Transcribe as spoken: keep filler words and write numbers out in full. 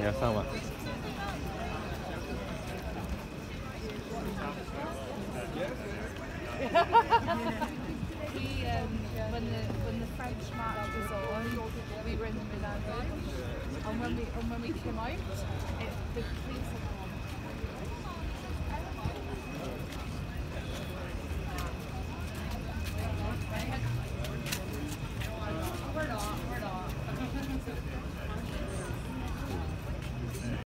Ja, sama. We, um, when the when the French march was on, we were in the Milan Rouge, and when we and when we came out, it, the police had